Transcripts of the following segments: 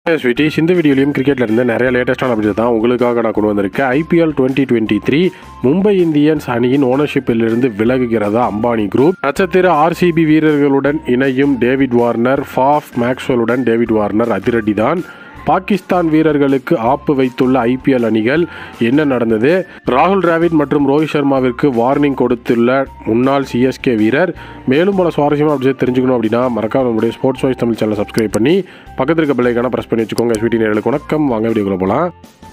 Sweetish இந்த வீடியோலையும் கிரிக்கெட்ல இருந்து நிறைய லேட்டஸ்டான அப்டேட் தான் உங்களுக்காக நான் கொண்டு வந்திருக்கேன். IPL 2023 மும்பை இந்தியன்ஸ் அணியின் ஓனர்ஷிப்பில் இருந்து விலகுகிறதா அம்பானி குரூப். நட்சத்திர RCB வீரர்களுடன் இணையும் டேவிட் வார்னர், ஃபாஃப் மேக்ஸ்வெலுடன் டேவிட் வார்னர் அதிரடி தான். பாகிஸ்தான் வீரர்களுக்கு ஆப்பு வைத்துள்ள IPL அணிகள் என்ன நடந்தது? ராகுல் டிராவிட் மற்றும் ரோஹித் சர்மாவிற்கு வார்னிங் கொடுத்துள்ள முன்னாள் CSK வீரர். மேலும் பல சுவாரஸ்யமான அப்டேட் தெரிஞ்சுக்கணும் அப்படின்னா மறக்காம நம்முடைய ஸ்போர்ட்ஸ் வாய்ஸ் தமிழ் சேனலை சப்ஸ்கிரைப் பண்ணி பக்கத்தில் இருக்க பெல் ஐகானை பிரஸ் பண்ணி வச்சுக்கோங்க. ஸ்வீட்டி நேயர்களுக்கு வணக்கம், வாங்க வீடியோக்குள்ள போகலாம்.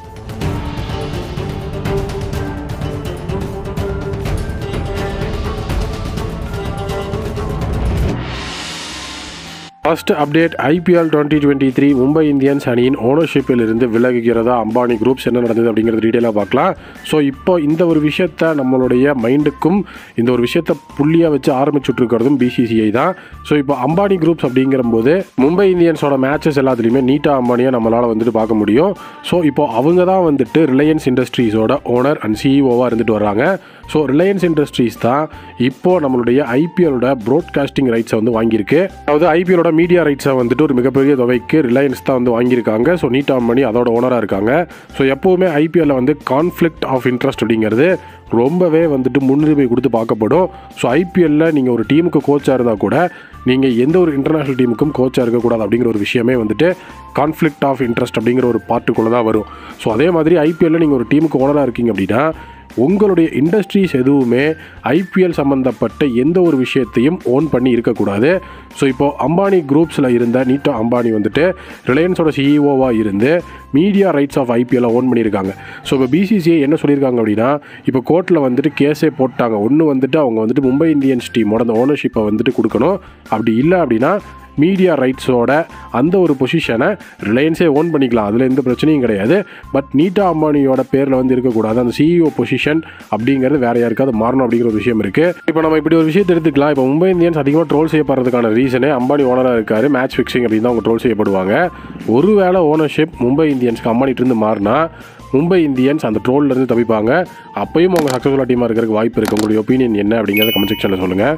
First update, IPL 2023 Mumbai Indians அணியின் ஓனர்ஷிப்பில் இருந்து விலகுகிறதா அம்பானி குரூப்ஸ். என்ன நடந்தது அப்படிங்கிறது டீட்டெயிலாக பார்க்கலாம். ஸோ இப்போ இந்த ஒரு விஷயத்தை நம்மளுடைய மைண்டுக்கும் இந்த ஒரு விஷயத்தை புள்ளியாக வச்சு ஆரம்பிச்சுட்ருக்கிறதும் BCCI தான். ஸோ இப்போ அம்பானி குரூப்ஸ் அப்படிங்கிறபோது மும்பை இந்தியன்ஸோட மேட்சஸ் எல்லாத்துலேயுமே நீட்டாக அம்பானியை நம்மளால் வந்துட்டு பார்க்க முடியும். ஸோ இப்போ அவங்க தான் வந்துட்டு ரிலையன்ஸ் இண்டஸ்ட்ரீஸோட ஓனர் அண்ட் CEOவாக இருந்துட்டு வர்றாங்க. ஸோ ரிலையன்ஸ் இண்டஸ்ட்ரீஸ் தான் இப்போது நம்மளுடைய IPLோட ப்ராட்காஸ்டிங் ரைட்ஸை வந்து வாங்கியிருக்கு. அதாவது IPLோட மீடியா ரைட்ஸை வந்துட்டு ஒரு மிகப்பெரிய தொகைக்கு ரிலையன்ஸ் தான் வந்து வாங்கியிருக்காங்க. ஸோ நீட்டா அம்பானி அதோட ஓனராக இருக்காங்க. ஸோ எப்போவுமே IPLல வந்து கான்ஃப்ளிக்ட் ஆஃப் இன்ட்ரெஸ்ட் அப்படிங்கிறது ரொம்பவே வந்துட்டு முன்னுரிமை கொடுத்து பார்க்கப்படும். ஸோ IPLல நீங்கள் ஒரு டீமுக்கு கோச்சாக இருந்தால் கூட நீங்கள் எந்த ஒரு இன்டர்நேஷ்னல் டீமுக்கும் கோச்சாக இருக்கக்கூடாது அப்படிங்கிற ஒரு விஷயமே வந்துட்டு கான்ஃப்ளிக்ட் ஆஃப் இன்ட்ரெஸ்ட் அப்படிங்கிற ஒரு பார்ட்டுக்குள்ளே தான் வரும். ஸோ அதே மாதிரி IPLல நீங்கள் ஒரு டீமுக்கு ஓனராக இருக்கீங்க அப்படின்னா உங்களுடைய இண்டஸ்ட்ரீஸ் எதுவுமே IPL சம்மந்தப்பட்ட எந்த ஒரு விஷயத்தையும் ஓன் பண்ணி இருக்கக்கூடாது. ஸோ இப்போது அம்பானி குரூப்ஸில் இருந்த நீட்டா அம்பானி வந்துட்டு ரிலையன்ஸோட CEOவாக இருந்து media rights of IPL own பண்ணியிருக்காங்க. ஸோ இப்போ BCCI என்ன சொல்லியிருக்காங்க அப்படின்னா, இப்போ கோர்ட்டில் வந்துட்டு கேஸே போட்டாங்க. ஒன்று வந்துட்டு அவங்க வந்துட்டு மும்பை இந்தியன்ஸ் டீமோட அந்த ஓனர்ஷிப்பை வந்துட்டு கொடுக்கணும். அப்படி இல்லை அப்படின்னா மீடியா ரைட்ஸோட அந்த ஒரு பொசிஷனை ரிலையன்ஸே ஓன் பண்ணிக்கலாம், அதில் எந்த பிரச்சனையும் கிடையாது. பட் நீட்டா அம்பானியோட பேரில் வந்து இருக்கக்கூடாது. அந்த CEO பொசிஷன் அப்படிங்கிறது வேற யாருக்காவது மாறணும் அப்படிங்கிற ஒரு விஷயம் இருக்குது. இப்போ நம்ம இப்படி ஒரு விஷயத்தை எடுத்துக்கலாம். இப்போ மும்பை இந்தியன்ஸ் அதிகமாக ட்ரோல் செய்யப்படுறதுக்கான ரீசனே அம்பானி ஓனராக இருக்காரு, மேட்ச் ஃபிக்ஸிங் அப்படின்னு தான் அவங்க ட்ரோல் செய்யப்படுவாங்க. ஒருவேளை ஓனர்ஷிப் மும்பை இந்தியன்ஸ்க்கு அம்பானிட்டிருந்து மாறினா மும்பை இந்தியன்ஸ் அந்த ட்ரோல்லேருந்து தப்பிப்பாங்க. அப்பயும் அவங்க சக்ஸஸ்ஃபுல்லாக டீமாக இருக்கிறதுக்கு வாய்ப்பு இருக்குது. உங்களுடைய ஒப்பீனியன் என்ன அப்படிங்கிறத கமெண்ட் செக்ஷனில் சொல்லுங்கள்.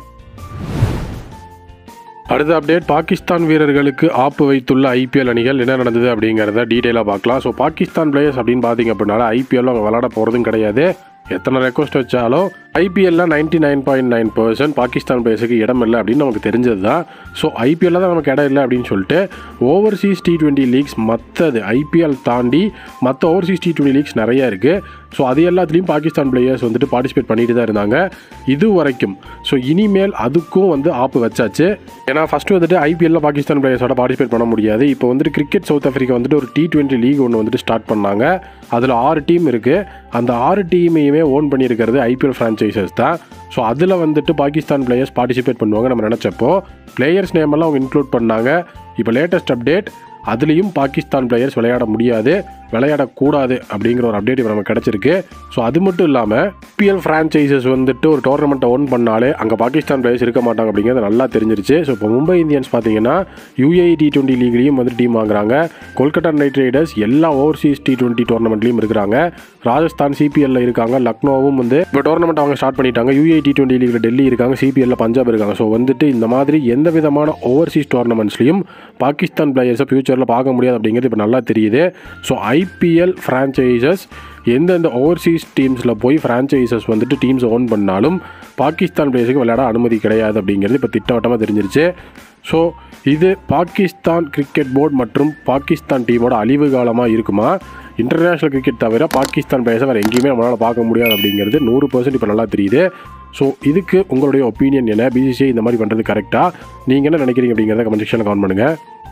அடுத்த அப்டேட், பாகிஸ்தான் வீரர்களுக்கு ஆப்பு வைத்துள்ள IPL அணிகள் என்ன நடந்தது அப்படிங்கிறத டீட்டெயிலாக பார்க்கலாம். ஸோ பாகிஸ்தான் பிளேயர்ஸ் அப்படின்னு பார்த்தீங்க அப்படின்னால IPL அவங்க விளாட போகிறதும் கிடையாது. எத்தனை ரெக்வஸ்ட் வச்சாலும் IPLல 99.9% பாகிஸ்தான் பிளேயர்ஸுக்கு இடம் இல்லை அப்படின்னு நமக்கு தெரிஞ்சது தான். ஸோ IPLல தான் நமக்கு இடம் இல்லை அப்படின்னு சொல்லிட்டு ஓவர்சீஸ் T20 லீக்ஸ் மற்றது IPL தாண்டி மற்ற ஓவர்சீஸ் T20 லீக்ஸ் நிறையா இருக்குது. ஸோ அது எல்லாத்துலேயும் பாகிஸ்தான் பிளேயர்ஸ் வந்துட்டு பார்ட்டிசிபேட் பண்ணிட்டு தான் இருந்தாங்க இது வரைக்கும். ஸோ இனிமேல் அதுக்கும் வந்து ஆப்பு வச்சாச்சு. ஏன்னா ஃபஸ்ட்டு வந்துட்டு IPLல பாகிஸ்தான் பிளேயர்ஸோட பார்ட்டிசிபேட் பண்ண முடியாது. இப்போ வந்துட்டு கிரிக்கெட் சவுத் ஆஃப்ரிக்கா வந்துட்டு ஒரு T20 லீக் ஒன்று வந்துட்டு ஸ்டார்ட் பண்ணாங்க. அதில் 6 டீம் இருக்குது. அந்த 6 டீமையுமே ஓன் பண்ணியிருக்கிறது IPL ஃப்ரான்ச்சைசஸ் தான். ஸோ அதில் வந்துட்டு பாகிஸ்தான் பிளேயர்ஸ் பார்ட்டிசிபேட் பண்ணுவாங்க நம்ம நினச்சப்போ பிளேயர்ஸ் நேம் எல்லாம் அவங்க இன்க்ளூட் பண்ணாங்க. இப்போ லேட்டஸ்ட் அப்டேட், அதுலேயும் பாகிஸ்தான் பிளேயர்ஸ் விளையாட முடியாது, விளையாடக்கூடாது அப்படிங்கிற ஒரு அப்டேட் இப்போ நமக்கு கிடச்சிருக்கு. ஸோ அது மட்டும் இல்லாமல் IPL ஃப்ரான்ச்சைசஸ் வந்துட்டு ஒரு டோர்னமெண்ட்டை ஓன் பண்ணாலே அங்கே பாகிஸ்தான் பிளேயர்ஸ் இருக்க மாட்டாங்க அப்படிங்கிறது நல்லா தெரிஞ்சிருச்சு. ஸோ இப்போ மும்பை இந்தியன்ஸ் பார்த்தீங்கன்னா UAE T20 லீக்லேயும் வந்து டீம் வாங்குறாங்க. கொல்கத்தா நைட் ரைடர்ஸ் எல்லா ஓவர்சீஸ் T20 டோர்னமெண்ட்லேயும் இருக்கிறாங்க. ராஜஸ்தான் CPLல இருக்காங்க. லக்னோவும் வந்து இப்போ டோர்னமெண்ட் அவங்க ஸ்டார்ட் பண்ணிட்டாங்க. UAE T20 லீக்ல டெல்லி இருக்காங்க. CPLல பஞ்சாப் இருக்காங்க. ஸோ வந்துட்டு இந்த மாதிரி எந்த விதமான ஓவர்சீஸ் டோர்னமெண்ட்ஸ்லையும் பாகிஸ்தான் பிளேயர்ஸை ஃபியூச்சரில் பார்க்க முடியாது அப்படிங்கிறது இப்போ நல்லா தெரியுது. ஸோ IPL ஃப்ரான்ச்சைசஸ் எந்தெந்த ஓவர்சீஸ் டீம்ஸில் போய் ஃப்ரான்ச்சைசஸ் வந்துட்டு டீம்ஸ் ஓன் பண்ணாலும் பாகிஸ்தான் பிளேயர்ஸுக்கு விளையாட அனுமதி கிடையாது அப்படிங்கிறது இப்போ திட்டவட்டமாக தெரிஞ்சிருச்சு. ஸோ இது பாகிஸ்தான் கிரிக்கெட் போர்டு மற்றும் பாகிஸ்தான் டீமோட அழிவு காலமாக இருக்குமா? இன்டர்நேஷ்னல் கிரிக்கெட் தவிர பாகிஸ்தான் பிளேயர்ஸை வேறு எங்கேயுமே நம்மளால் பார்க்க முடியாது அப்படிங்கிறது 100% இப்போ நல்லா தெரியுது. ஸோ இதுக்கு உங்களுடைய ஒப்பீனியன் என்ன? BCCI இந்த மாதிரி பண்ணுறது கரெக்டாக? நீங்கள் என்ன நினைக்கிறீங்க அப்படிங்கிறத கமெண்ட் செக்ஷனில் கமெண்ட் பண்ணுங்கள்.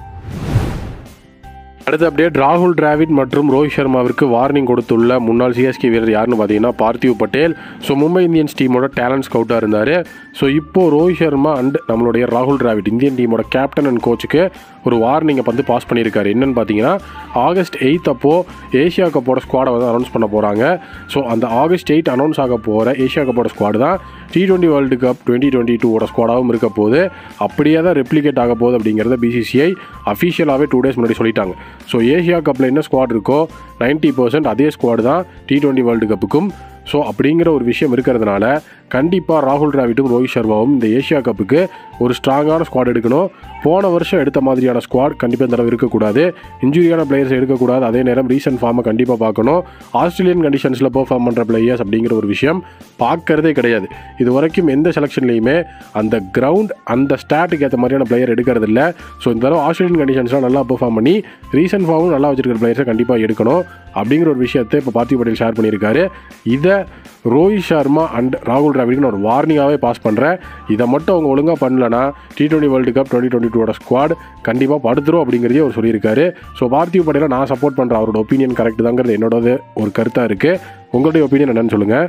அடுத்த அப்டேட், ராகுல் டிராவிட் மற்றும் ரோஹித் சர்மாவிற்கு வார்னிங் கொடுத்துள்ள முன்னாள் CSK வீரர் யாருன்னு பார்த்தீங்கன்னா பார்த்திவ் பட்டேல். ஸோ மும்பை இந்தியன்ஸ் டீமோட டேலண்ட் ஸ்கவுட்டாக இருந்தார். ஸோ இப்போது ரோஹித் சர்மா அண்ட் நம்மளுடைய ராகுல் டிராவிட் இந்தியன் டீமோட கேப்டன் அண்ட் கோச்சுக்கு ஒரு வார்னிங்கை வந்து பாஸ் பண்ணியிருக்காரு. என்னென்னு பார்த்தீங்கன்னா August 8 அப்போது ஏஷியா கப்போட ஸ்குவாடை வந்து அனௌன்ஸ் பண்ண போகிறாங்க. ஸோ அந்த August 8 அனௌன்ஸ் ஆக போகிற ஏஷியா கப்போட ஸ்குவாடு தான் T20 வேர்ல்டு கப் 2022 ஸ்குவாடாகவும் இருக்க போது. அப்படியே தான் ரெப்ளிகேட் ஆக போகுது அப்படிங்கிறத BCCI அஃபிஷியலாகவே 2 days முன்னாடி சொல்லிட்டாங்க. ஸோ ஏஷியா கப்பில் என்ன ஸ்குவாட் இருக்கோ 90% அதே ஸ்குவாடு தான் T20 வேர்ல்டு கப்புக்கும். ஸோ அப்படிங்கிற ஒரு விஷயம் இருக்கிறதுனால கண்டிப்பாக ராகுல் டிராவிடும் ரோஹித் சர்மாவும் இந்த ஏஷியா கப்புக்கு ஒரு ஸ்ட்ராங்கான ஸ்குவாட் எடுக்கணும். போன வருஷம் எடுத்த மாதிரியான ஸ்குவாட் கண்டிப்பாக இந்த தடவை இருக்கக்கூடாது. இன்ஜுரியான பிளேயர்ஸ் எடுக்கக்கூடாது. அதே நேரம் ரீசன்ட் ஃபார்மை கண்டிப்பாக பார்க்கணும். ஆஸ்திரேலியன் கண்டிஷன்ஸில் பெர்ஃபார்ம் பண்ணுற பிளேயர்ஸ் அப்படிங்கிற ஒரு விஷயம் பார்க்கறதே கிடையாது. இது வரைக்கும் எந்த செலெக்ஷன்லையுமே அந்த கிரவுண்ட் அந்த ஸ்டாட்டுக்கு ஏற்ற மாதிரியான பிளேயர் எடுக்கிறது இல்லை. ஸோ இந்த தடவை ஆஸ்திரேலியன் கண்டிஷன்ஸ்லாம் நல்லா பெர்ஃபார்ம் பண்ணி ரீசன்ட் ஃபார்மும் நல்லா வச்சிருக்கிற பிளேயர்ஸை கண்டிப்பாக எடுக்கணும் அப்படிங்கிற ஒரு விஷயத்தை இப்போ பார்த்திவ் பட்டேல் ஷேர் பண்ணியிருக்காரு. இதை ரோஹித் சர்மா அண்ட் ராகுல் டிராவிடுக்கு ஒரு வார்னிங்காகவே பாஸ் பண்ணுறேன். இதை மட்டும் அவங்க ஒழுங்காக பண்ணலன்னா T20 வேர்ல்டு கப் 2022 ஸ்குவாட் கண்டிப்பாக படுத்துரும் அப்படிங்கிறதே அவர் சொல்லியிருக்காரு. ஸோ பார்த்திவ் பட்டேலை நான் சப்போர்ட் பண்ணுறேன். அவரோட ஒப்பீனியன் கரெக்ட் தாங்கிறது என்னோட ஒரு கருத்தாக இருக்குது. உங்களுடைய ஒப்பீனியன் என்னன்னு சொல்லுங்கள்.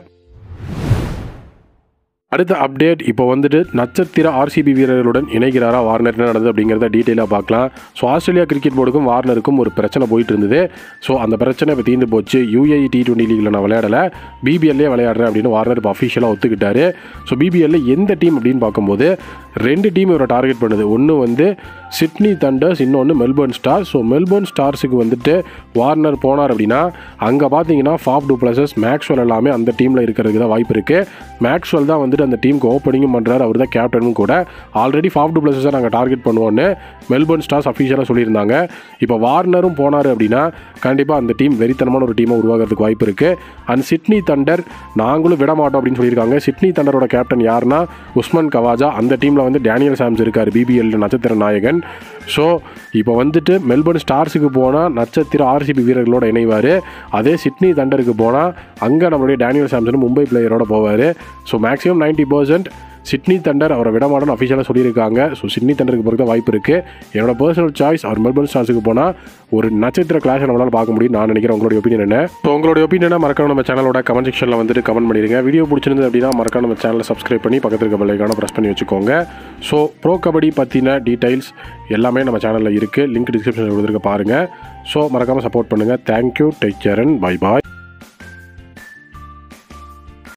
அடுத்த அப்டேட் இப்போ வந்துட்டு நட்சத்திர RCB வீரர்களுடன் இணைகிறாரா வார்னர், என்ன நடந்தது அப்படிங்கிறத டீட்டெயிலாக பார்க்கலாம். ஸோ ஆஸ்திரேலியா கிரிக்கெட் போர்டுக்கும் வார்னருக்கும் ஒரு பிரச்சனை போயிட்டு இருந்தது. ஸோ அந்த பிரச்சனை இப்போ தீர்ந்து போச்சு. UAE T20 லீகில் நான் விளையாடலை, BBLலே விளையாடுறேன் அப்படின்னு வார்னர் இப்போ அஃபிஷியலாக ஒத்துக்கிட்டாரு. ஸோ BBLல எந்த டீம் அப்படின்னு பார்க்கும்போது 2 டீம் இவரை டார்கெட் பண்ணுது. ஒன்று வந்து சிட்னி தண்டர்ஸ், இன்னொன்று மெல்பர்ன் ஸ்டார்ஸ். ஸோ மெல்பர்ன் ஸ்டார்ஸுக்கு வந்துட்டு வார்னர் போனார் அப்படின்னா அங்கே பார்த்தீங்கன்னா ஃபாஃப் டு பிளஸஸ், மேக்ஸ்வெல் எல்லாமே அந்த டீமில் இருக்கிறதுக்கு தான் வாய்ப்பு இருக்குது. மேக்ஸ்வெல் தான் வந்துட்டு அந்த டீமுக்கு ஓப்பனிங்கும் பண்ணுறாரு, அவர் தான் கேப்டனும் கூட. ஆல்ரெடி ஃபாஃப் டு பிளஸஸை நாங்கள் டார்கெட் பண்ணுவோன்னு மெல்பர்ன் ஸ்டார்ஸ் அஃபிஷியலாக சொல்லியிருந்தாங்க. இப்போ வார்னரும் போனார் அப்படின்னா கண்டிப்பாக அந்த டீம் வெறித்தனமான ஒரு டீமை உருவாகிறதுக்கு வாய்ப்பு இருக்குது. அண்ட் சிட்னி தண்டர் நாங்களும் விட மாட்டோம் அப்படின்னு சொல்லியிருக்காங்க. சிட்னி தண்டரோட கேப்டன் யாருன்னா உஸ்மான் கவாஜா. அந்த டீமில் வந்து டேனியல் சாம்ஸ் இருக்கார், BBL நட்சத்திர நாயகன். ஸோ இப்போ வந்துட்டு மெல்பர்ன் ஸ்டார்ஸுக்கு போனால் நட்சத்திர RCB வீரர்களோட இணைவார். அதே சிட்னி தண்டருக்கு போனால் அங்கே நம்மளுடைய டேனியல் சாம்சன் மும்பை பிளேயரோட போவார். ஸோ மேக்ஸிமம் 90% சிட்னி தண்டர் அவரை விடமாட்டோன்னு அஃபிஷியலாக சொல்லியிருக்காங்க. ஸோ சிட்னி தண்டருக்கு பொறுத்த வாய்ப்பு இருக்குது. என்னோட பர்சனல் சாய்ஸ் அவர் மெல்பர்ன் ஸ்டார்ஸுக்கு போனால் ஒரு நட்சத்திர கிளாஸை நம்மளால் பார்க்க முடியும் நான் நினைக்கிறேன். உங்களுடைய ஒப்பீனியன் என்ன? ஸோ உங்களுடைய ஒப்பீனியனை மறக்காம நம்ம சேனலோட கமெண்ட் செக்ஷனில் வந்துட்டு கமெண்ட் பண்ணிடுங்க. வீடியோ பிடிச்சிருந்து அப்படின்னா மறக்காம நம்ம சேனலை சப்ஸ்கிரைப் பண்ணி பக்கத்தில் இருக்க பெல் ஐகானை ப்ரெஸ் பண்ணி வச்சுக்கோங்க. ஸோ ப்ரோ கபடி பற்றின டீடைல்ஸ் எல்லாமே நம்ம சேனலில் இருக்குது. லிங்க் டிஸ்கிரிப்ஷனில் கொடுத்துருக்க பாருங்கள். ஸோ மறக்காமல் சப்போர்ட் பண்ணுங்கள். Thank you, take care and bye bye.